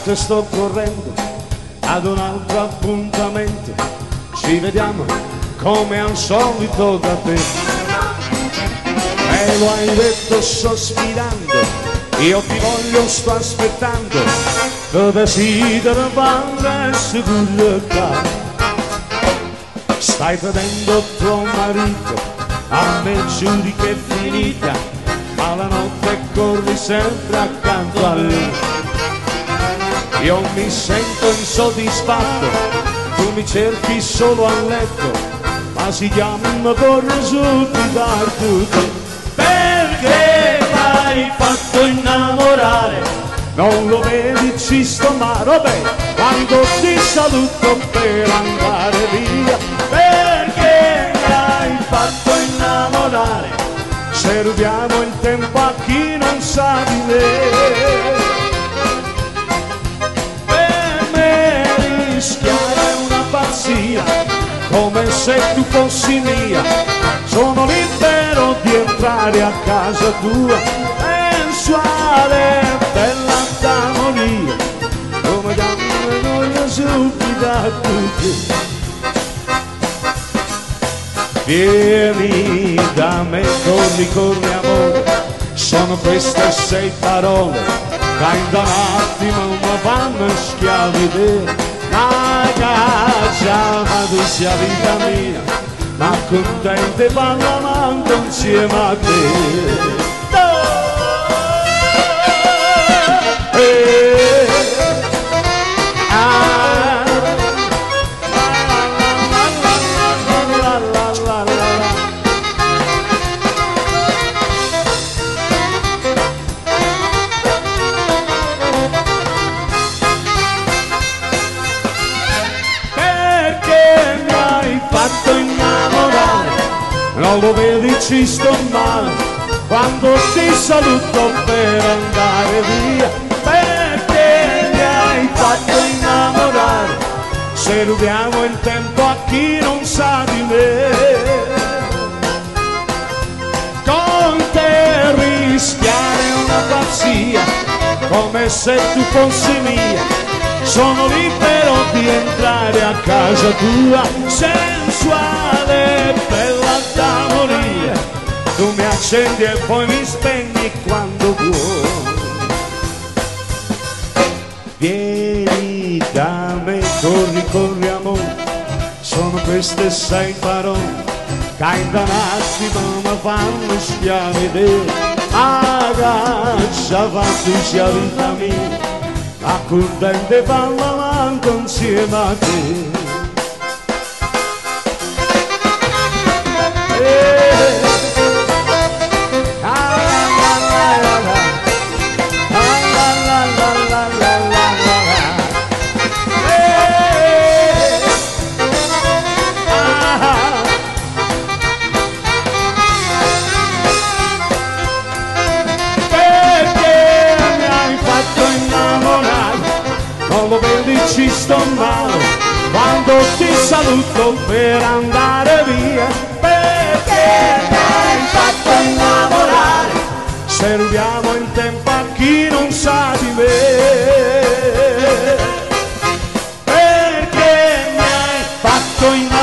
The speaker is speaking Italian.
te sto correndo ad un altro appuntamento, ci vediamo come al solito da te. Me lo hai detto sospirando, io ti voglio, sto aspettando, lo desidero quando è sicuro. Stai tradendo tuo marito, a me giuri che è finita, ma la notte corri sempre accanto a lui. Io mi sento insoddisfatto, tu mi cerchi solo a letto, ma si chiama per risultare tutto. Perché m'hai fatto innamorare? Non lo vedi, ci sto male, vabbè, quando ti saluto per andare via. Perché m'hai fatto innamorare? Se rubiamo il tempo a chi non sa di me. Per me rischiare una pazzia, come se tu fossi mia. Sono libero di entrare a casa tua, sensuale, bella da morire, come dammi noia subito a tutti. Vieni da me, corri, corri amore, sono queste 6 parole, che in un attimo mi fanno schiavire. Ma casa, ma tu sia vita mia, ma contenta e ballamando insieme a te. Non lo vedi, ci sto male, quando ti saluto per andare via. Perché mi hai fatto innamorare? Se rubiamo il tempo a chi non sa di me. Con te rischiare una pazzia, come se tu fossi mia. Sono libero di entrare a casa tua, sensuale, bella da morire. Tu mi accendi e poi mi spegni quando vuoi. Vieni da me, corri, corri amore, sono queste 6 parole, che in un attimo mi fanno schiavire. Agaccia, tu sia vita mia, accontente ballamando insieme a te. Non lo vedi, ci sto male, quando ti saluto per andare via. Perché mi hai fatto innamorare? Se rubiamo il tempo a chi non sa di me. Perché mi hai fatto innamorare?